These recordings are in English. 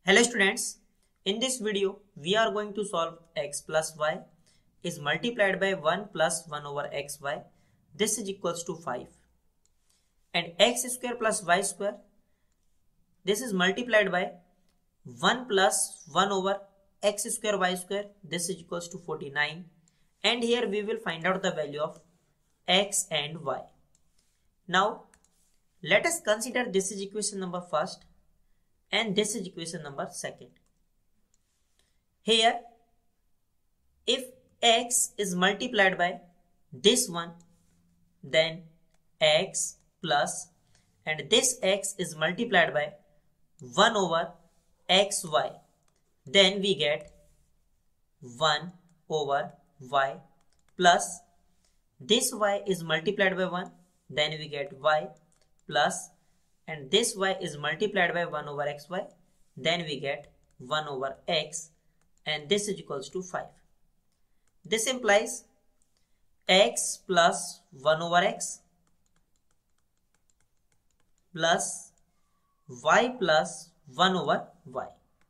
Hello students, in this video we are going to solve x plus y is multiplied by 1 plus 1 over xy. This is equals to 5 and x square plus y square, this is multiplied by 1 plus 1 over x square y square. This is equals to 49 and here we will find out the value of x and y. Now let us consider this is equation number first and this is equation number second. Here if x is multiplied by this one, then x plus, and this x is multiplied by 1 over xy, then we get 1 over y plus this y is multiplied by 1, then we get y plus, and this y is multiplied by 1 over xy, then we get 1 over x, and this is equals to 5. This implies x plus 1 over x plus y plus 1 over y.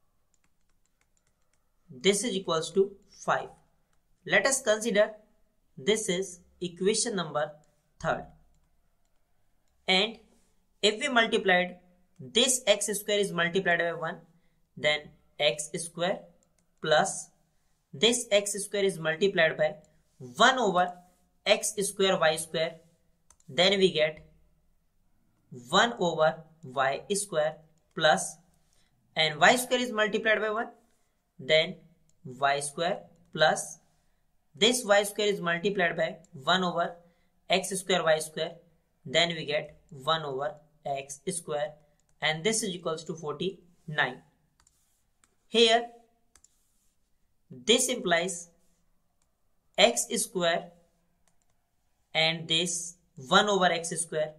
This is equals to 5. Let us consider this is equation number third. And if we multiplied this x square is multiplied by 1, then x square plus this x square is multiplied by 1 over x square y square, then we get 1 over y square plus, and y square is multiplied by 1, then y square plus this y square is multiplied by 1 over x square y square, then we get 1 over x square, and this is equals to 49. Here this implies x square and this 1 over x square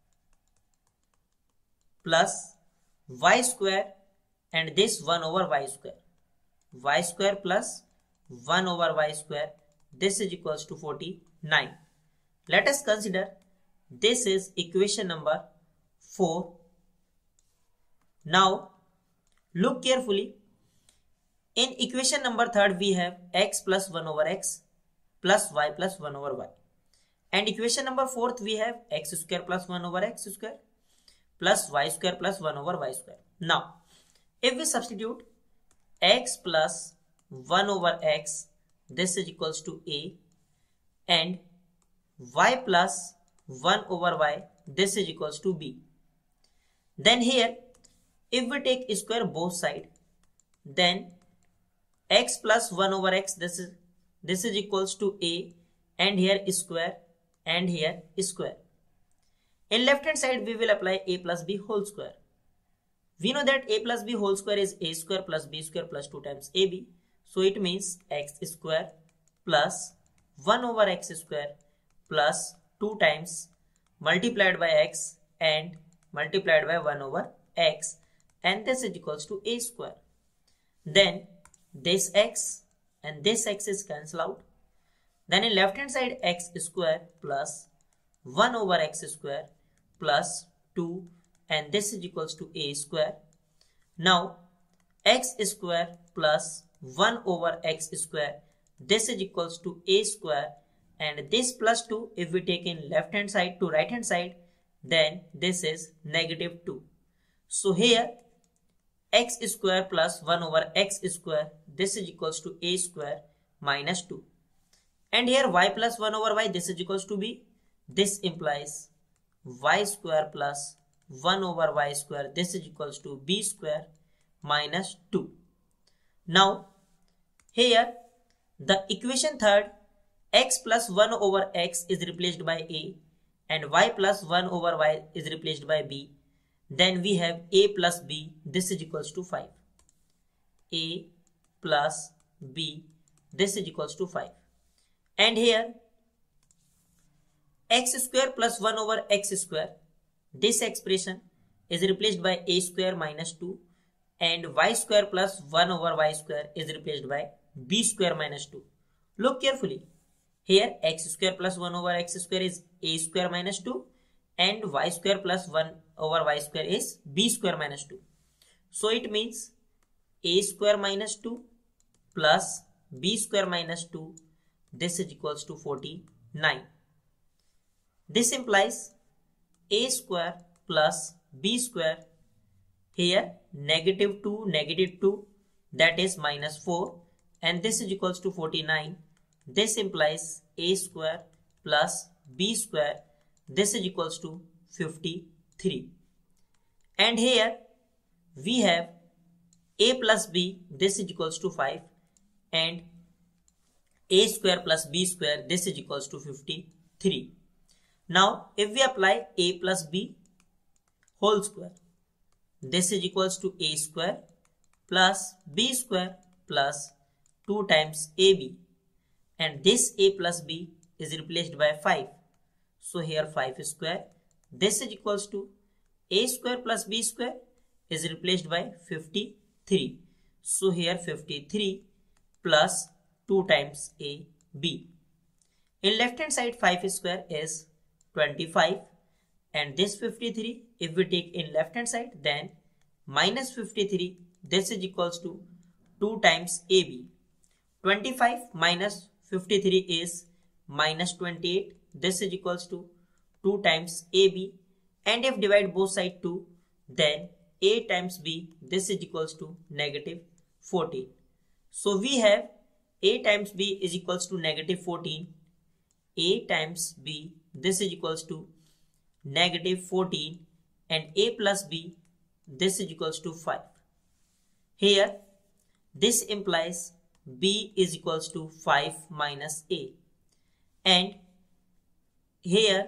plus y square and this 1 over y square plus 1 over y square, this is equals to 49. Let us consider this is equation number 4. Now look carefully. In equation number third we have x plus 1 over x plus y plus 1 over y, and equation number fourth we have x square plus 1 over x square plus y square plus 1 over y square. Now if we substitute x plus 1 over x, this is equals to a, and y plus 1 over y, this is equals to b. Then here if we take square both side, then x plus 1 over x, this is equals to a, and here square and here square. In left hand side we will apply a plus b whole square. We know that a plus b whole square is a square plus b square plus 2 times ab. So it means x square plus 1 over x square plus 2 times multiplied by x and multiplied by 1 over x, and this is equals to a square. Then this x and this x is cancelled out. Then in left hand side x square plus 1 over x square plus 2, and this is equals to a square. Now x square plus 1 over x square, this is equals to a square, and this plus 2 if we take in left hand side to right hand side, then this is negative 2. So here x square plus 1 over x square, this is equals to a square minus 2, and here y plus 1 over y, this is equals to b. This implies y square plus 1 over y square, this is equals to b square minus 2. Now here the equation third, x plus 1 over x is replaced by a and y plus 1 over y is replaced by b. Then we have a plus b, this is equals to 5. A plus b, this is equals to 5. And here x square plus 1 over x square, this expression is replaced by a square minus 2, and y square plus 1 over y square is replaced by b square minus 2. Look carefully. Here x square plus 1 over x square is a square minus 2, and y square plus 1 over y square is b square minus 2. So it means a square minus 2 plus b square minus 2. This is equals to 49. This implies a square plus b square. Here negative 2, negative 2, that is minus 4, and this is equals to 49. This implies a square plus b square. This is equals to 53. And here we have a plus b, this is equals to 5, and a square plus b square, this is equals to 53. Now if we apply a plus b whole square, this is equals to a square plus b square plus 2 times ab, and this a plus b is replaced by 5. So here 5 square, this is equals to a square plus b square is replaced by 53. So here 53 plus 2 times a b. In left hand side 5 square is 25, and this 53 if we take in left hand side, then minus 53, this is equals to 2 times ab. 25 minus 53 is minus 28, this is equals to 2 times ab, and if divide both sides 2, then a times b, this is equals to negative 14. So we have a times b is equals to negative 14, a times b, this is equals to negative 14, and a plus b, this is equals to 5. Here this implies b is equals to 5 minus a, and here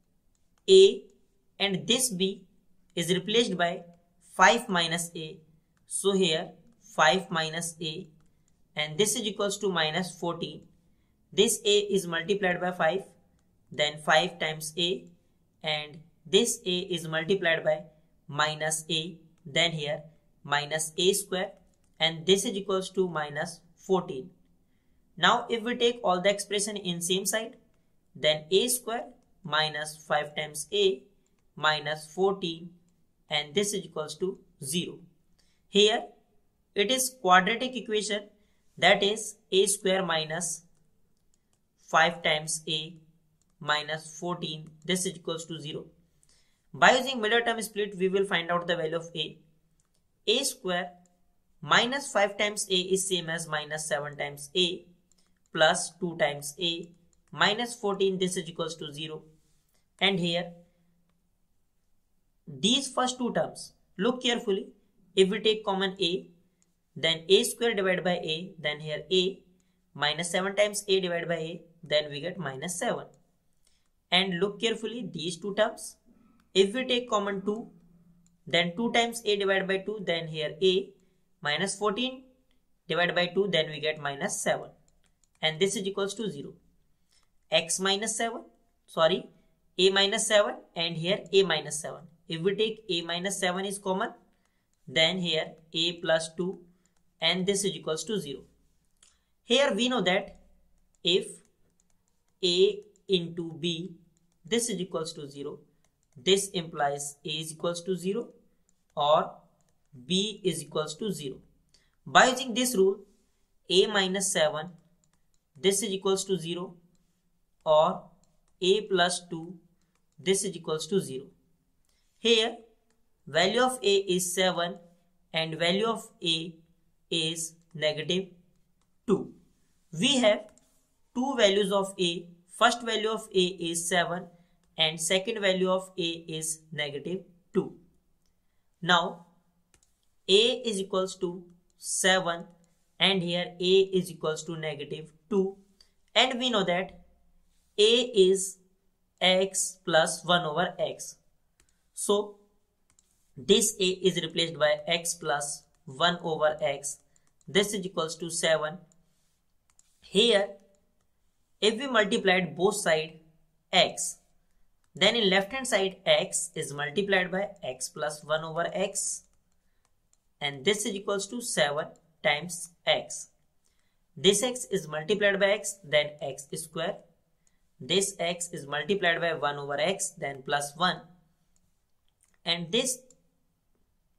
a and this b is replaced by 5 minus a. So here 5 minus a, and this is equals to minus 14. This a is multiplied by 5, then 5 times a, and this a is multiplied by minus a, then here minus a square, and this is equals to minus 14. Now if we take all the expression in same side, then a square minus 5 times a minus 14, and this is equals to 0. Here it is quadratic equation, that is a square minus 5 times a minus 14, this is equals to 0. By using middle term split, we will find out the value of a. A square minus 5 times a is same as minus 7 times a plus 2 times a minus 14, this is equals to 0. And here these first two terms, look carefully, if we take common a, then a square divided by a, then here a minus 7 times a divided by a, then we get minus 7. And look carefully, these two terms, if we take common 2, then 2 times a divided by 2, then here a minus 14 divided by 2, then we get minus 7, and this is equals to 0. X minus 7, sorry, a minus 7, and here a minus 7. If we take a minus 7 is common, then here a plus 2, and this is equals to 0. Here we know that if a into b, this is equals to 0, this implies a is equals to 0 or b is equals to 0. By using this rule, a minus 7, this is equals to 0, or a plus 2, this is equals to 0. Here value of a is 7 and value of a is negative 2. We have two values of a. First value of a is 7 and second value of a is negative 2. Now a is equals to 7 and here a is equals to negative 2, and we know that a is x plus 1 over x. So this a is replaced by x plus 1 over x. This is equals to 7. Here if we multiplied both sides x, then in left hand side x is multiplied by x plus 1 over x, and this is equals to 7 times x. This x is multiplied by x, then x square. This x is multiplied by 1 over x, then plus 1, and this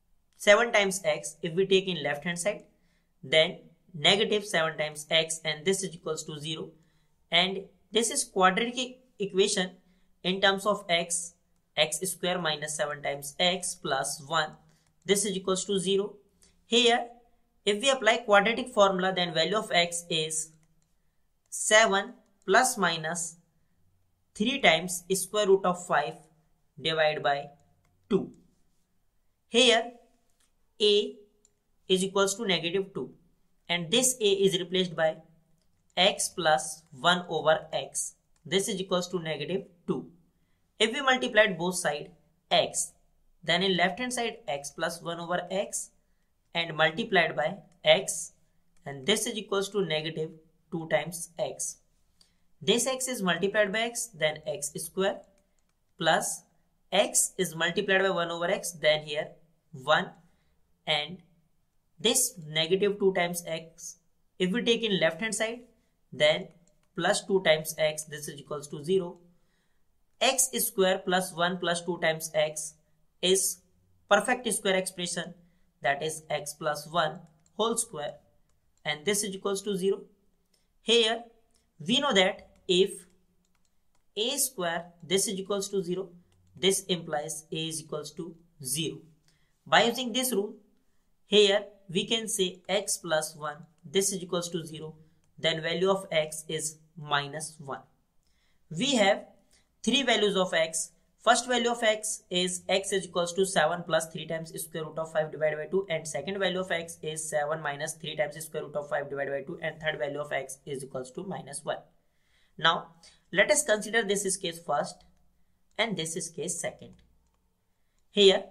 7 times x. If we take in left hand side, then negative 7 times x, and this is equals to 0. And this is quadratic equation in terms of x square minus 7 times x plus 1. This is equals to 0. Here, if we apply quadratic formula, then value of x is 7 plus minus 3 times square root of 5 divided by 2. Here, a is equals to negative 2. And this a is replaced by x plus 1 over x. This is equals to negative 2. If we multiplied both sides x, then in left hand side x plus 1 over x and multiplied by x, and this is equals to negative 2 times x. This x is multiplied by x, then x square plus x is multiplied by 1 over x, then here 1, and this negative 2 times x. If we take in left hand side, then plus 2 times x, this is equals to 0. X square plus 1 plus 2 times x is perfect square expression, that is x plus 1 whole square, and this is equals to 0. Here we know that if a square, this is equals to 0, this implies a is equals to 0. By using this rule, here we can say x plus 1, this is equals to 0, then value of x is minus 1. We have three values of x. First value of x is equals to 7 plus 3 times square root of 5 divided by 2, and second value of x is 7 minus 3 times square root of 5 divided by 2, and third value of x is equals to minus 1. Now let us consider this is case first and this is case second. Here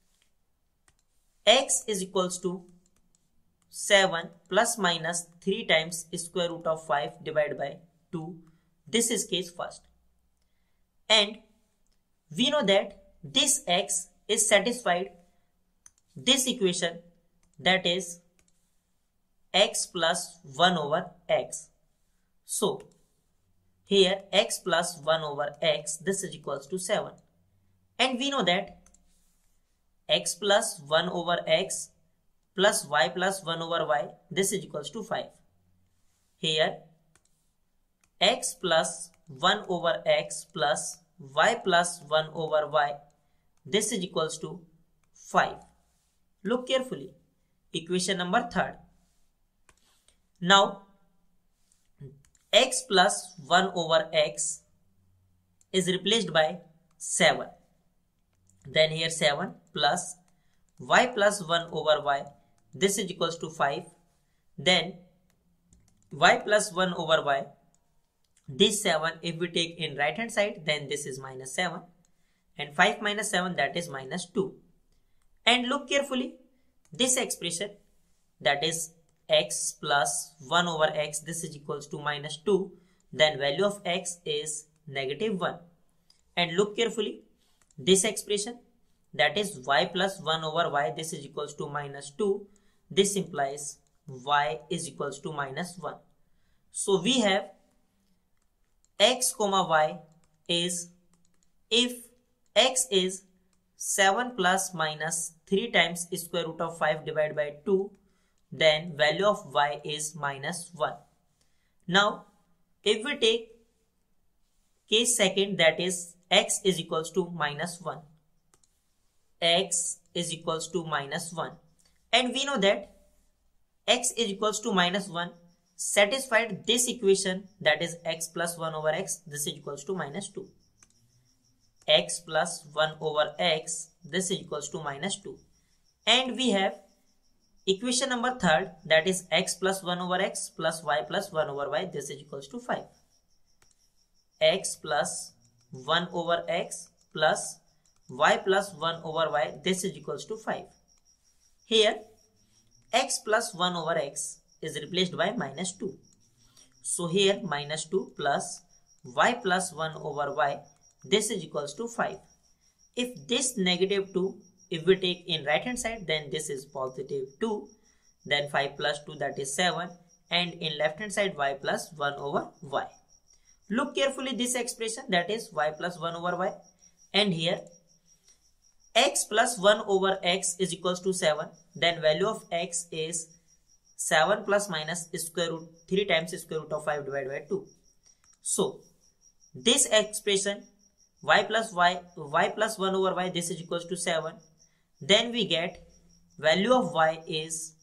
x is equals to 7 plus minus 3 times square root of 5 divided by 2. This is case first. And we know that this x is satisfied this equation, that is x plus 1 over x. So here x plus 1 over x, this is equals to 7. And we know that x plus 1 over x plus y plus 1 over y, this is equals to 5. Here x plus 1 over x plus y plus 1 over y, this is equals to 5. Look carefully. Equation number third. Now x plus 1 over x is replaced by 7. Then here 7 plus y plus 1 over y, this is equals to 5. Then y plus 1 over y, this 7 if we take in right hand side, then this is minus 7, and 5 minus 7, that is minus 2. And look carefully, this expression, that is x plus 1 over x, this is equals to minus 2, then value of x is negative 1. And look carefully, this expression, that is y plus 1 over y, this is equals to minus 2, this implies y is equals to minus 1. So we have x comma y is, if x is 7 plus minus 3 times square root of 5 divided by 2, then value of y is minus 1. Now if we take case second, that is x is equals to minus 1, x is equals to minus 1, and we know that x is equals to minus 1 satisfied this equation, that is x plus 1 over x, this is equals to minus 2. X plus 1 over x, this is equals to minus 2. And we have equation number third, that is x plus 1 over x plus y plus 1 over y, this is equals to 5. X plus 1 over x plus y plus 1 over y, this is equals to 5. Here x plus 1 over x is replaced by minus 2. So here minus 2 plus y plus 1 over y, this is equals to 5. If this negative 2, if we take in right hand side, then this is positive 2. Then 5 plus 2, that is 7. And in left hand side, y plus 1 over y. Look carefully this expression, that is y plus 1 over y. And here x plus 1 over x is equals to 7. Then value of x is 7 plus minus square root 3 times square root of 5 divided by 2. So this expression y plus 1 over y, this is equals to 7. Then we get value of y is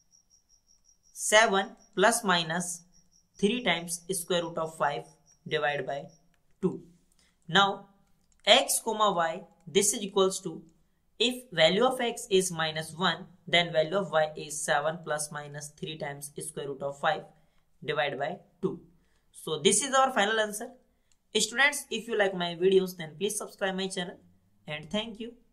7 plus minus 3 times square root of 5 divided by 2. Now x comma y, this is equals to, if value of x is minus 1, then value of y is 7 plus minus 3 times square root of 5 divided by 2. So this is our final answer. Students, if you like my videos, then please subscribe my channel, and thank you.